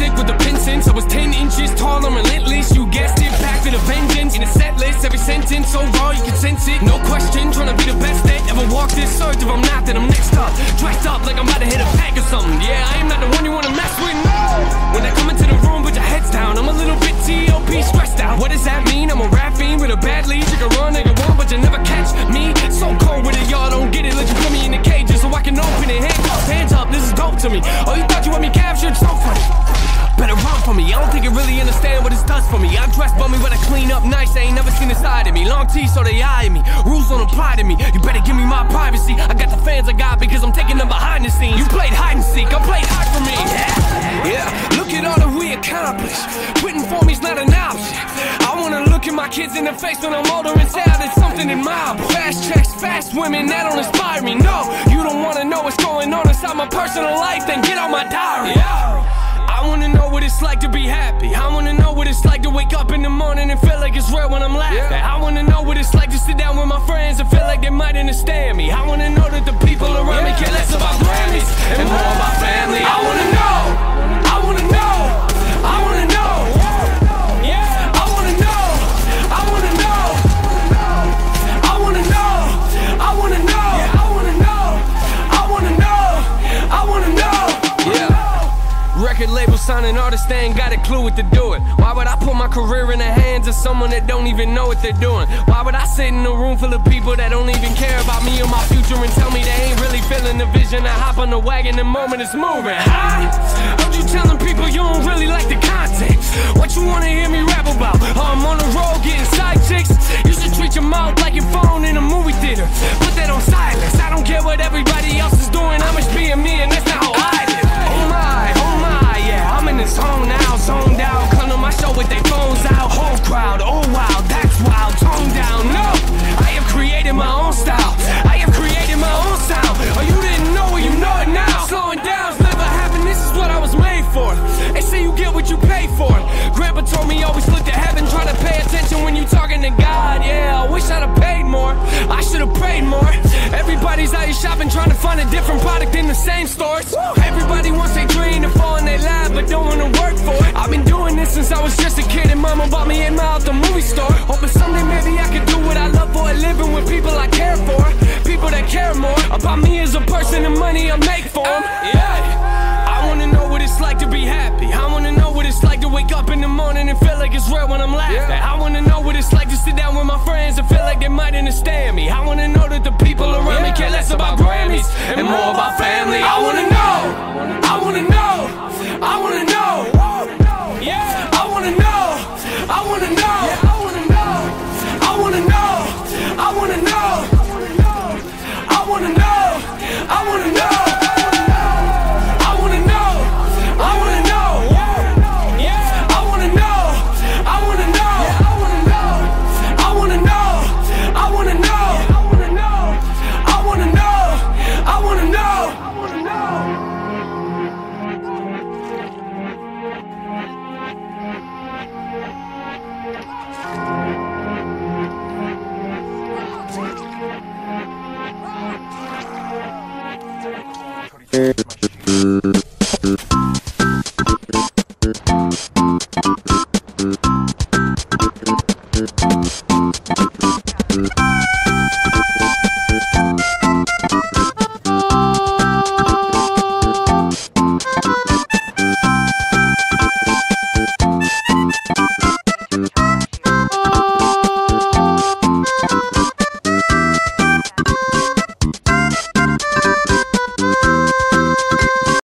sick with the pin since I was 10 inches tall, I'm relentless. You guessed it, back with a vengeance. In a set list, every sentence so raw you can sense it. No question, trying to be the best that ever walked this earth. If I'm not, then I'm next up. Dressed up like I'm about to hit a pack or something. Yeah, I am not the one you wanna mess with, no. When I come into the room, put your heads down. I'm a little bit T.O.P. stressed out. What does that mean? I'm a rap fiend with a bad lead. You can run and you want, but you never catch me. So cold with it, y'all don't get it. Let you put me in the cages so I can open it. Hands up, this is dope to me. Oh, you thought you had me captured? So funny. Better run for me, I don't think you really understand what this does for me. I dress bummy, but I clean up nice, I ain't never seen the side of me. Long teeth, so they eye me, rules don't apply to me. You better give me my privacy, I got the fans I got because I'm taking them behind the scenes. You played hide and seek, I played hard for me. Yeah, look at all that we accomplished. Quitting for me's not an option. I wanna look at my kids in the face when I'm older and say I did something admirable. Fast checks, fast women, that don't inspire me, no. You don't wanna know what's going on inside my personal life, then get on my diary. I wanna know what it's like to be happy. I wanna know what it's like to wake up in the morning and feel like it's real when I'm laughing. I wanna know what it's like to sit down with my friends and feel like they might understand me. I wanna know that the people around me care less about Grammys and more about family. I wanna know, I wanna know, I wanna know. I wanna know, I wanna know, I wanna know, I wanna know, I wanna know, I wanna know, I wanna know. Record label signing artists, they ain't got a clue what to do it. Why would I put my career in the hands of someone that don't even know what they're doing? Why would I sit in a room full of people that don't even care about me or my future and tell me they ain't really feeling the vision? I hop on the wagon the moment it's moving. Heard you telling people you don't really like the content. What you wanna hear me rap about? I'm on the road getting side chicks. You should treat your mouth like your phone in a movie theater. Put that on silence. I don't care what everybody else is doing. I'm just being me and that's not how I live. Oh my, yeah, I'm in the zone now, zoned out. Come to my show with their phones out. Whole crowd, oh wow, that's wild. Tone down, no, I have created my own style. I have created my own sound. Oh, you didn't know it, you know it now. Slowing down's never happened, this is what I was made for. They say you get what you pay for. Grandpa told me always look to heaven, try to pay attention when you talking to God. Yeah, I wish I'd have paid more, I should have prayed more. Everybody's out here shopping, trying to find a different product in the same stores. Everybody wants their dream to fall in their lap, but don't wanna work for it. I've been doing this since I was just a kid, and mama bought me 8 Mile at the movie store. Hoping someday maybe I could do what I love for a living with people I care for. People that care more about me as a person and money I make for them. Yeah.